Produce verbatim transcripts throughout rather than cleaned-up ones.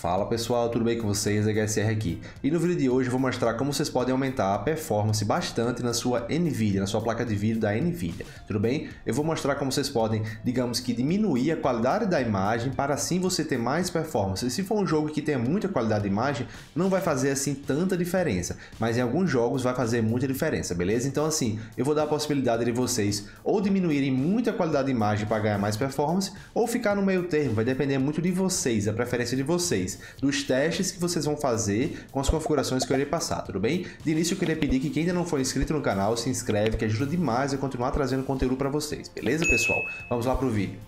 Fala pessoal, tudo bem com vocês? H S R aqui. E no vídeo de hoje eu vou mostrar como vocês podem aumentar a performance bastante na sua NVIDIA, na sua placa de vídeo da NVIDIA, tudo bem? Eu vou mostrar como vocês podem, digamos que diminuir a qualidade da imagem para assim você ter mais performance. E se for um jogo que tenha muita qualidade de imagem, não vai fazer assim tanta diferença, mas em alguns jogos vai fazer muita diferença, beleza? Então assim, eu vou dar a possibilidade de vocês ou diminuírem muito a qualidade de imagem para ganhar mais performance, ou ficar no meio termo, vai depender muito de vocês, a preferência de vocês, dos testes que vocês vão fazer com as configurações que eu irei passar, tudo bem? De início eu queria pedir que quem ainda não for inscrito no canal, se inscreve, que ajuda demais a continuar trazendo conteúdo para vocês, beleza pessoal? Vamos lá pro vídeo.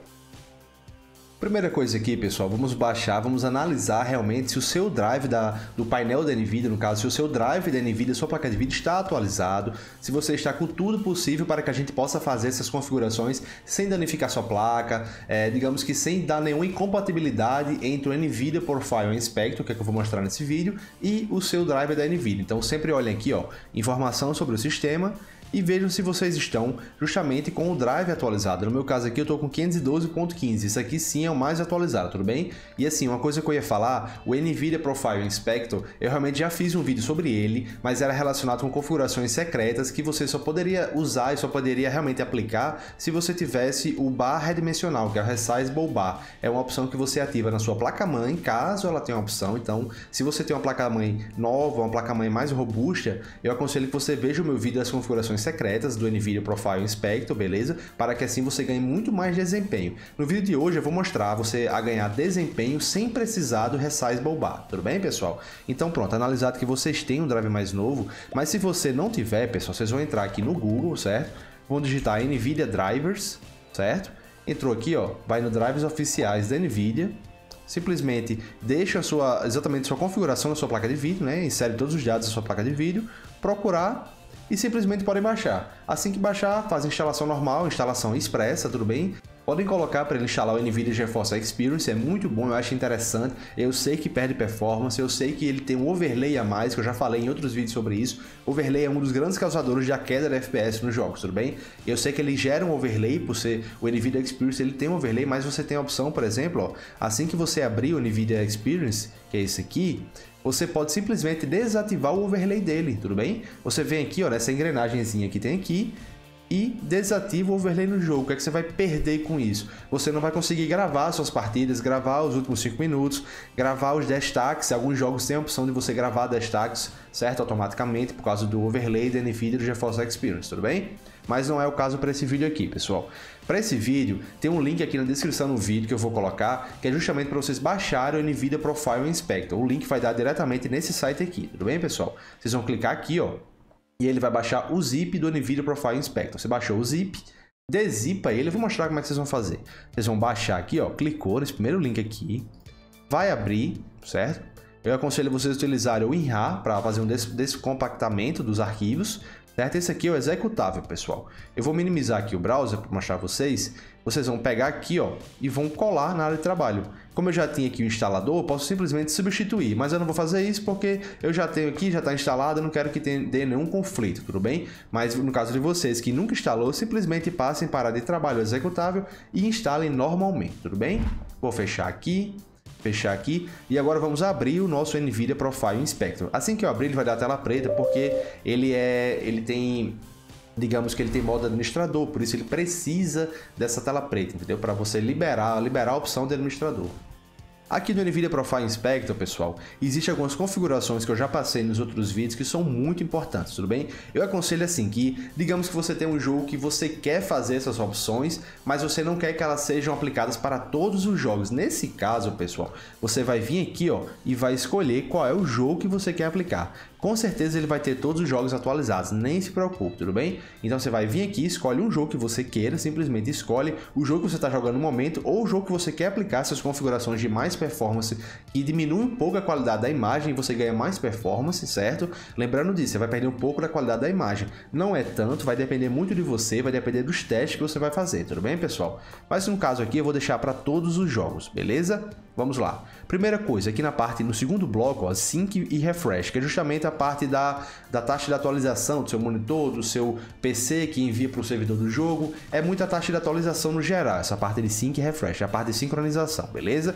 Primeira coisa aqui, pessoal, vamos baixar, vamos analisar realmente se o seu drive da, do painel da NVIDIA, no caso, se o seu drive da NVIDIA, sua placa de vídeo está atualizado, se você está com tudo possível para que a gente possa fazer essas configurações sem danificar sua placa, é, digamos que sem dar nenhuma incompatibilidade entre o NVIDIA Profile Inspector, que é que eu vou mostrar nesse vídeo, e o seu drive da NVIDIA. Então sempre olhem aqui, ó, informação sobre o sistema, e vejam se vocês estão justamente com o drive atualizado. No meu caso aqui eu estou com quinhentos e doze ponto quinze, isso aqui sim é o mais atualizado, tudo bem? E assim, uma coisa que eu ia falar, o NVIDIA Profile Inspector, eu realmente já fiz um vídeo sobre ele, mas era relacionado com configurações secretas que você só poderia usar e só poderia realmente aplicar se você tivesse o bar redimensional, que é o Resizable Bar. É uma opção que você ativa na sua placa-mãe, caso ela tenha uma opção. Então, se você tem uma placa-mãe nova, uma placa-mãe mais robusta, eu aconselho que você veja o meu vídeo das configurações secretas do NVIDIA Profile Inspector, beleza? Para que assim você ganhe muito mais desempenho. No vídeo de hoje eu vou mostrar você a ganhar desempenho sem precisar do Resizable Bar, tudo bem, pessoal? Então pronto, analisado que vocês têm um drive mais novo, mas se você não tiver, pessoal, vocês vão entrar aqui no Google, certo? Vão digitar NVIDIA Drivers, certo? Entrou aqui, ó, vai no Drivers Oficiais da NVIDIA, simplesmente deixa a sua, exatamente a sua configuração da sua placa de vídeo, né? Insere todos os dados da sua placa de vídeo, procurar e simplesmente podem baixar. Assim que baixar, faz a instalação normal, instalação expressa, tudo bem? Podem colocar para ele instalar o NVIDIA GeForce Experience, é muito bom, eu acho interessante. Eu sei que perde performance, eu sei que ele tem um overlay a mais, que eu já falei em outros vídeos sobre isso. Overlay é um dos grandes causadores de queda de F P S nos jogos, tudo bem? Eu sei que ele gera um overlay, por ser o NVIDIA Experience, ele tem um overlay, mas você tem a opção, por exemplo, ó, assim que você abrir o NVIDIA Experience, que é esse aqui, você pode simplesmente desativar o overlay dele, tudo bem? Você vem aqui, ó, nessa engrenagemzinha que tem aqui, e desativa o overlay no jogo. O que é que você vai perder com isso? Você não vai conseguir gravar suas partidas, gravar os últimos cinco minutos, gravar os destaques. Alguns jogos têm a opção de você gravar destaques, certo? Automaticamente, por causa do overlay da NVIDIA do GeForce Experience, tudo bem? Mas não é o caso para esse vídeo aqui, pessoal. Para esse vídeo, tem um link aqui na descrição do vídeo que eu vou colocar, que é justamente para vocês baixarem o NVIDIA Profile Inspector. O link vai dar diretamente nesse site aqui, tudo bem, pessoal? Vocês vão clicar aqui, ó, e ele vai baixar o zip do NVIDIA Profile Inspector. Você baixou o zip, dezipa ele, eu vou mostrar como é que vocês vão fazer. Vocês vão baixar aqui, ó, clicou nesse primeiro link aqui, vai abrir, certo? Eu aconselho vocês a utilizarem o WinRAR para fazer um des descompactamento dos arquivos, certo? Esse aqui é o executável, pessoal. Eu vou minimizar aqui o browser para mostrar a vocês. Vocês vão pegar aqui, ó, e vão colar na área de trabalho. Como eu já tinha aqui o instalador, eu posso simplesmente substituir, mas eu não vou fazer isso porque eu já tenho aqui, já está instalado, eu não quero que tenha dê nenhum conflito, tudo bem? Mas no caso de vocês que nunca instalou, simplesmente passem para a área de trabalho executável e instalem normalmente, tudo bem? Vou fechar aqui. Fechar aqui e agora vamos abrir o nosso NVIDIA Profile Inspector. Assim que eu abrir, ele vai dar a tela preta porque ele é, ele tem, digamos que ele tem modo administrador, por isso ele precisa dessa tela preta, entendeu? Para você liberar, liberar a opção de administrador. Aqui no NVIDIA Profile Inspector, pessoal, existem algumas configurações que eu já passei nos outros vídeos que são muito importantes, tudo bem? Eu aconselho assim que, digamos que você tem um jogo que você quer fazer essas opções, mas você não quer que elas sejam aplicadas para todos os jogos. Nesse caso, pessoal, você vai vir aqui, ó, e vai escolher qual é o jogo que você quer aplicar. Com certeza ele vai ter todos os jogos atualizados, nem se preocupe, tudo bem? Então você vai vir aqui, escolhe um jogo que você queira, simplesmente escolhe o jogo que você está jogando no momento ou o jogo que você quer aplicar suas configurações de mais performance e diminui um pouco a qualidade da imagem e você ganha mais performance, certo? Lembrando disso, você vai perder um pouco da qualidade da imagem. Não é tanto, vai depender muito de você, vai depender dos testes que você vai fazer, tudo bem, pessoal? Mas no caso aqui eu vou deixar para todos os jogos, beleza? Vamos lá. Primeira coisa, aqui na parte, no segundo bloco, ó, Sync e Refresh, que é justamente a parte da, da taxa de atualização do seu monitor, do seu P C que envia para o servidor do jogo. É muita taxa de atualização no geral, essa parte de Sync e Refresh, a parte de sincronização, beleza? Eu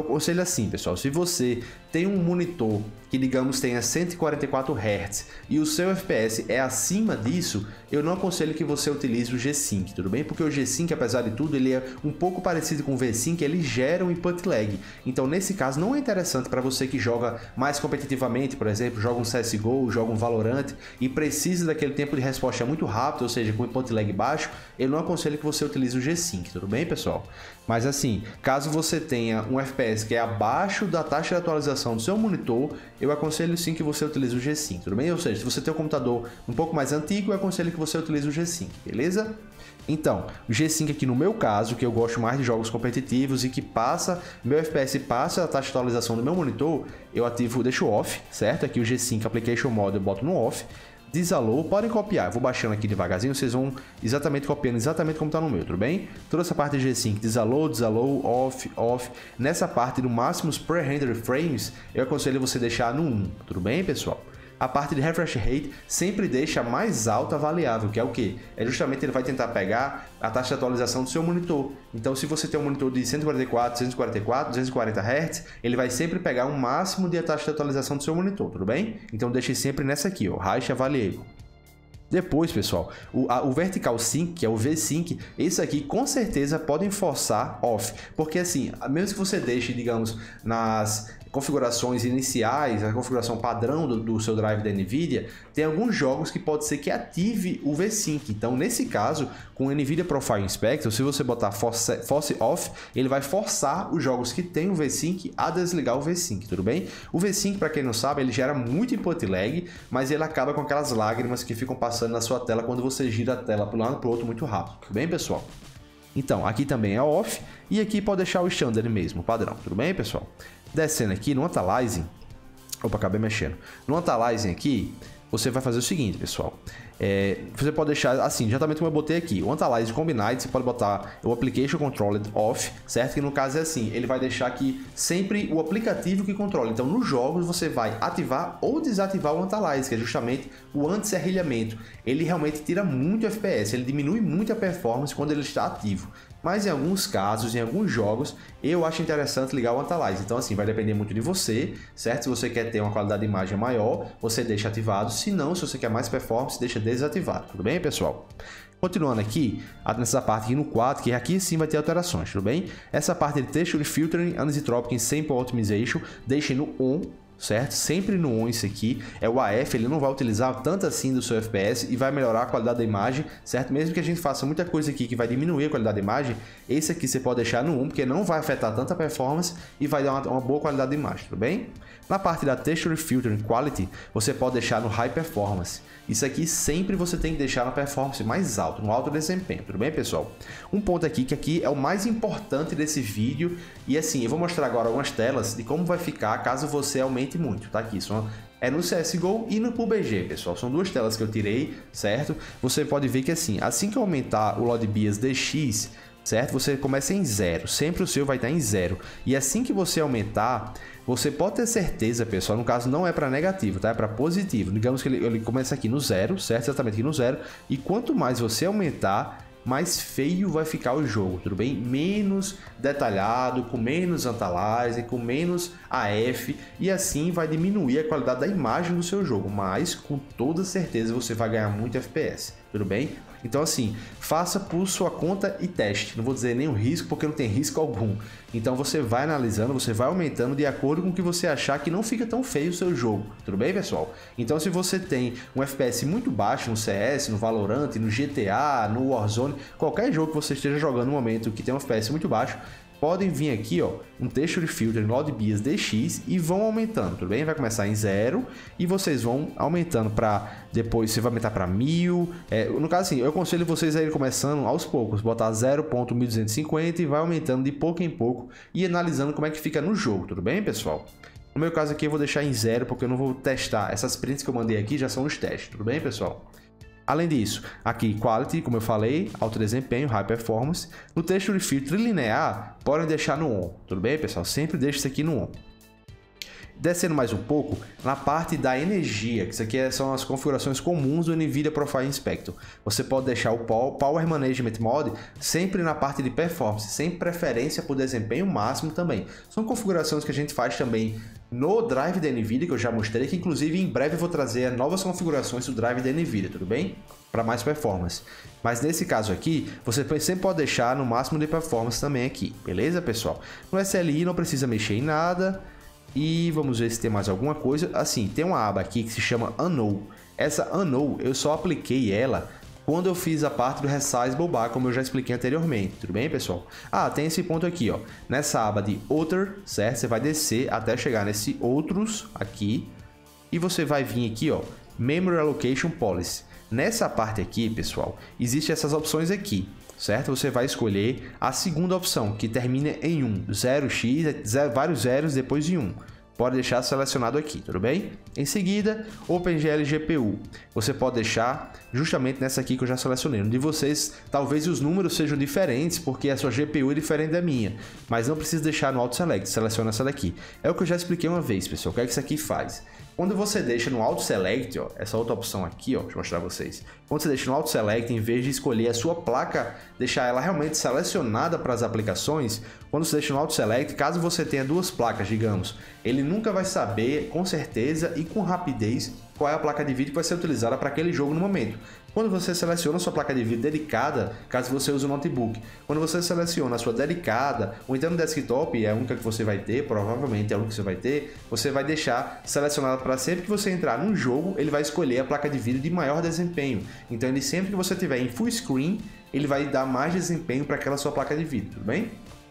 aconselho assim, pessoal, se você tem um monitor que, digamos, tenha cento e quarenta e quatro hertz e o seu F P S é acima disso, eu não aconselho que você utilize o G-Sync, tudo bem? Porque o G-Sync, apesar de tudo, ele é um pouco parecido com o V-Sync, ele gera um input lag. Então, nesse caso, não é interessante para você que joga mais competitivamente, por exemplo, joga um C S G O, joga um Valorant e precisa daquele tempo de resposta muito rápido, ou seja, com input lag baixo, eu não aconselho que você utilize o G-Sync, tudo bem, pessoal? Mas assim, caso você tenha um F P S que é abaixo da taxa de atualização do seu monitor, eu aconselho sim que você utilize o G-Sync, tudo bem? Ou seja, se você tem um computador um pouco mais antigo, eu aconselho que você utilize o G-Sync, beleza? Então, o G-Sync aqui no meu caso, que eu gosto mais de jogos competitivos e que passa, meu F P S passa a taxa de atualização do meu monitor, eu ativo, deixo off, certo? Aqui o G-Sync Application Mode eu boto no off. Disallow, podem copiar, eu vou baixando aqui devagarzinho, vocês vão exatamente copiando exatamente como está no meu, tudo bem? Toda essa parte de G-Sync, disallow, disallow, off, off. Nessa parte do máximo pre-render frames, eu aconselho você deixar no um, tudo bem, pessoal? A parte de refresh rate sempre deixa mais alta a variável, que é o que? É justamente ele vai tentar pegar a taxa de atualização do seu monitor. Então, se você tem um monitor de cento e quarenta e quatro, duzentos e quarenta e quatro, duzentos e quarenta hertz, ele vai sempre pegar o máximo de taxa de atualização do seu monitor, tudo bem? Então, deixe sempre nessa aqui, ó, Height Variable. Depois, pessoal, o, a, o Vertical Sync, que é o V-Sync, esse aqui com certeza podem forçar off, porque assim, mesmo que você deixe, digamos, nas configurações iniciais, a configuração padrão do, do seu drive da NVIDIA, tem alguns jogos que pode ser que ative o V-Sync. Então, nesse caso, com o NVIDIA Profile Inspector, se você botar Force, Force Off, ele vai forçar os jogos que tem o V-Sync a desligar o V-Sync, tudo bem? O V-Sync, para quem não sabe, ele gera muito input lag, mas ele acaba com aquelas lágrimas que ficam passando na sua tela quando você gira a tela para um lado para o outro muito rápido, tudo bem, pessoal? Então, aqui também é off, e aqui pode deixar o standard mesmo, padrão, tudo bem, pessoal? Descendo aqui no Anti-Aliasing, opa, acabei mexendo. No Anti-Aliasing aqui, você vai fazer o seguinte, pessoal. É, você pode deixar assim, exatamente como eu botei aqui. O Anti-Aliasing Combined, você pode botar o Application Controlled Off, certo? Que no caso é assim, ele vai deixar aqui sempre o aplicativo que controla. Então, nos jogos, você vai ativar ou desativar o Anti-Aliasing, que é justamente o anti-serrilhamento. Ele realmente tira muito F P S, ele diminui muito a performance quando ele está ativo. Mas em alguns casos, em alguns jogos, eu acho interessante ligar o Anti-Aliasing. Então, assim, vai depender muito de você, certo? Se você quer ter uma qualidade de imagem maior, você deixa ativado. Se não, se você quer mais performance, deixa desativado. Tudo bem, pessoal? Continuando aqui, nessa parte aqui no quatro, que aqui sim vai ter alterações, tudo bem? Essa parte de Texture Filtering, Anisotropic Sample Optimization, deixe no on, certo? Sempre no on isso aqui, é o A F, ele não vai utilizar tanto assim do seu F P S e vai melhorar a qualidade da imagem, certo? Mesmo que a gente faça muita coisa aqui que vai diminuir a qualidade da imagem, esse aqui você pode deixar no um, porque não vai afetar tanta performance e vai dar uma, uma boa qualidade de imagem, tudo bem? Na parte da Texture Filtering Quality, você pode deixar no High Performance. Isso aqui sempre você tem que deixar na performance mais alto, no alto desempenho, tudo bem, pessoal? Um ponto aqui, que aqui é o mais importante desse vídeo, e assim, eu vou mostrar agora algumas telas de como vai ficar caso você aumente muito, tá aqui, só é no C S G O e no P U B G, pessoal. São duas telas que eu tirei, certo? Você pode ver que assim, assim que eu aumentar o Load Bias D X, certo? Você começa em zero, sempre o seu vai estar em zero. E assim que você aumentar, você pode ter certeza, pessoal, no caso não é para negativo, tá? É para positivo. Digamos que ele, ele começa aqui no zero, certo? Exatamente aqui no zero. E quanto mais você aumentar, mais feio vai ficar o jogo, tudo bem? Menos detalhado, com menos Anti-Aliasing, com menos A F, e assim vai diminuir a qualidade da imagem do seu jogo, mas com toda certeza você vai ganhar muito F P S, tudo bem? Então assim, faça por sua conta e teste, não vou dizer nenhum risco porque não tem risco algum. Então você vai analisando, você vai aumentando de acordo com o que você achar que não fica tão feio o seu jogo, tudo bem, pessoal? Então se você tem um F P S muito baixo no C S, no Valorant, no G T A, no Warzone, qualquer jogo que você esteja jogando no momento que tem um F P S muito baixo, podem vir aqui, ó, um Texture Filter Load Bias D X e vão aumentando, tudo bem? Vai começar em zero e vocês vão aumentando para depois, você vai aumentar para mil. É, no caso assim, eu aconselho vocês a ir começando aos poucos, botar zero ponto mil duzentos e cinquenta e vai aumentando de pouco em pouco e analisando como é que fica no jogo, tudo bem, pessoal? No meu caso aqui eu vou deixar em zero porque eu não vou testar. Essas prints que eu mandei aqui já são os testes, tudo bem, pessoal? Além disso, aqui Quality, como eu falei, alto desempenho, High Performance. No Texture Filter linear, podem deixar no on, tudo bem, pessoal? Sempre deixe isso aqui no on. Descendo mais um pouco, na parte da energia, que isso aqui são as configurações comuns do NVIDIA Profile Inspector. Você pode deixar o Power Management Mode sempre na parte de performance, sem preferência por desempenho máximo também. São configurações que a gente faz também no Drive da NVIDIA, que eu já mostrei, que inclusive em breve eu vou trazer novas configurações do Drive da NVIDIA, tudo bem? Para mais performance. Mas nesse caso aqui, você sempre pode deixar no máximo de performance também aqui, beleza, pessoal? No S L I não precisa mexer em nada. E vamos ver se tem mais alguma coisa. Assim, tem uma aba aqui que se chama Unknown. Essa Unknown, eu só apliquei ela quando eu fiz a parte do Resizable Bar, como eu já expliquei anteriormente. Tudo bem, pessoal? Ah, tem esse ponto aqui, ó. Nessa aba de Other, certo? Você vai descer até chegar nesse Outros aqui. E você vai vir aqui, ó, Memory Allocation Policy. Nessa parte aqui, pessoal, existem essas opções aqui, certo? Você vai escolher a segunda opção, que termina em um, zero x, zero, vários zeros depois de um. Pode deixar selecionado aqui, tudo bem? Em seguida, OpenGL G P U. Você pode deixar justamente nessa aqui que eu já selecionei. De vocês, talvez os números sejam diferentes, porque a sua G P U é diferente da minha. Mas não precisa deixar no Auto Select, seleciona essa daqui. É o que eu já expliquei uma vez, pessoal. O que é que isso aqui faz? Quando você deixa no Auto Select, ó, essa outra opção aqui, ó, deixa eu mostrar pra vocês. Quando você deixa no Auto Select, em vez de escolher a sua placa, deixar ela realmente selecionada para as aplicações, quando você deixa no Auto Select, caso você tenha duas placas, digamos, ele nunca vai saber com certeza e com rapidez qual é a placa de vídeo que vai ser utilizada para aquele jogo no momento. Quando você seleciona a sua placa de vídeo dedicada, caso você use o notebook, quando você seleciona a sua dedicada, ou então no desktop, é a única que você vai ter, provavelmente é a única que você vai ter, você vai deixar selecionada para sempre que você entrar num jogo, ele vai escolher a placa de vídeo de maior desempenho. Então ele sempre que você tiver em full screen, ele vai dar mais desempenho para aquela sua placa de vídeo, tudo bem?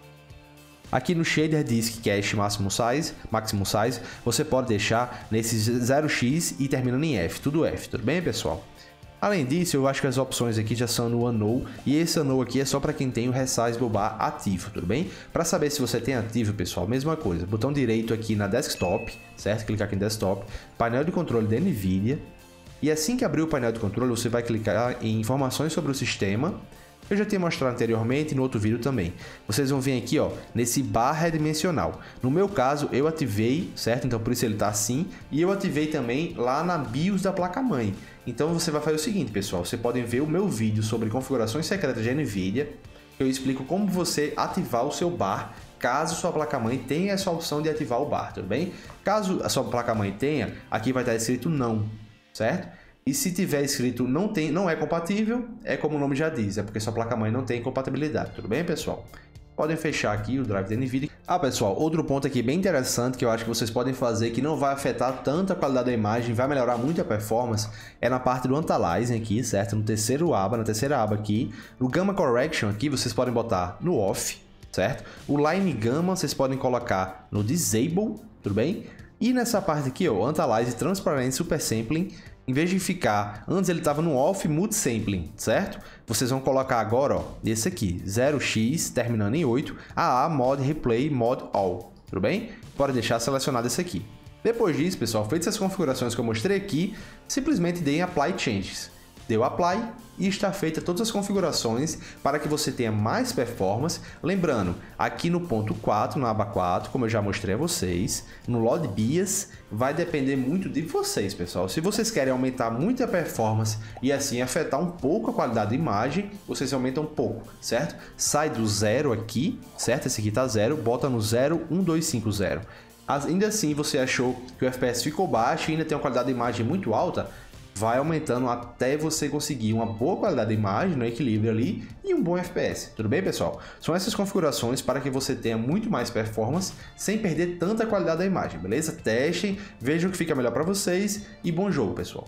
Aqui no Shader Disk Cache Maximum Size, Maximum Size, você pode deixar nesse zero x e terminando em F, tudo F, tudo bem, pessoal? Além disso, eu acho que as opções aqui já são no Unknown, e esse Unknown aqui é só para quem tem o Resizable Bar ativo, tudo bem? Para saber se você tem ativo, pessoal, mesma coisa, botão direito aqui na Desktop, certo? Clicar aqui em Desktop, painel de controle da NVIDIA, e assim que abrir o painel de controle, você vai clicar em informações sobre o sistema. Eu já tinha mostrado anteriormente no outro vídeo também. Vocês vão vir aqui, ó, nesse barra dimensional. No meu caso, eu ativei, certo? Então por isso ele tá assim. E eu ativei também lá na BIOS da placa-mãe. Então você vai fazer o seguinte, pessoal. Vocês podem ver o meu vídeo sobre configurações secretas de NVIDIA. Eu explico como você ativar o seu bar, caso sua placa-mãe tenha essa opção de ativar o bar, tudo bem? Caso a sua placa-mãe tenha, aqui vai estar escrito não, certo? E se tiver escrito não, tem, não é compatível, é como o nome já diz, é porque sua placa-mãe não tem compatibilidade, tudo bem, pessoal? Podem fechar aqui o drive da NVIDIA. Ah, pessoal, outro ponto aqui bem interessante que eu acho que vocês podem fazer que não vai afetar tanto a qualidade da imagem, vai melhorar muito a performance, é na parte do Anti-Aliasing aqui, certo? No terceiro aba, na terceira aba aqui. No Gamma Correction aqui, vocês podem botar no Off, certo? O Line Gamma vocês podem colocar no Disable, tudo bem? E nessa parte aqui, ó, Anti-Aliasing Transparent Super Sampling, em vez de ficar, antes ele estava no Off Mode Sampling, certo? Vocês vão colocar agora, ó, esse aqui, zero x, terminando em oito, A A Mod Replay Mod All, tudo bem? Pode deixar selecionado esse aqui. Depois disso, pessoal, feitas essas configurações que eu mostrei aqui, simplesmente deem Apply Changes. Deu Apply e está feita todas as configurações para que você tenha mais performance. Lembrando, aqui no ponto quatro, na aba quatro, como eu já mostrei a vocês, no Load Bias, vai depender muito de vocês, pessoal. Se vocês querem aumentar muito a performance e assim afetar um pouco a qualidade da imagem, vocês aumentam um pouco, certo? Sai do zero aqui, certo? Esse aqui está zero, bota no zero um dois cinco zero. Ainda assim, você achou que o F P S ficou baixo e ainda tem uma qualidade de imagem muito alta, vai aumentando até você conseguir uma boa qualidade de imagem, no equilíbrio ali, e um bom F P S. Tudo bem, pessoal? São essas configurações para que você tenha muito mais performance sem perder tanta qualidade da imagem, beleza? Testem, vejam o que fica melhor para vocês e bom jogo, pessoal!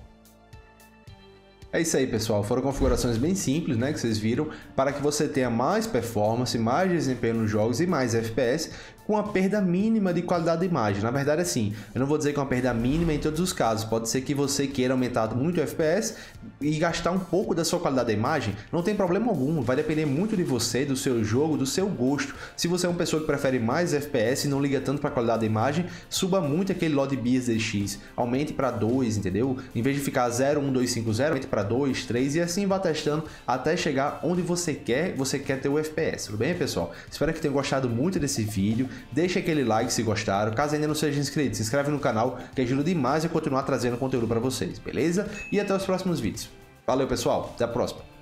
É isso aí, pessoal. Foram configurações bem simples, né, que vocês viram, para que você tenha mais performance, mais desempenho nos jogos e mais F P S, com a perda mínima de qualidade de imagem. Na verdade, assim, eu não vou dizer que é uma perda mínima em todos os casos. Pode ser que você queira aumentar muito o F P S e gastar um pouco da sua qualidade da imagem. Não tem problema algum. Vai depender muito de você, do seu jogo, do seu gosto. Se você é uma pessoa que prefere mais F P S e não liga tanto para a qualidade da imagem, suba muito aquele Load Bias D X. Aumente para dois, entendeu? Em vez de ficar zero um dois cinco zero, aumente para dois, três e assim vá testando até chegar onde você quer, você quer ter o F P S. Tudo bem, pessoal? Espero que tenham gostado muito desse vídeo. deixe aquele like se gostaram. Caso ainda não seja inscrito, se inscreve no canal, que ajuda demais a continuar trazendo conteúdo para vocês, beleza? E até os próximos vídeos. Valeu, pessoal. Até a próxima.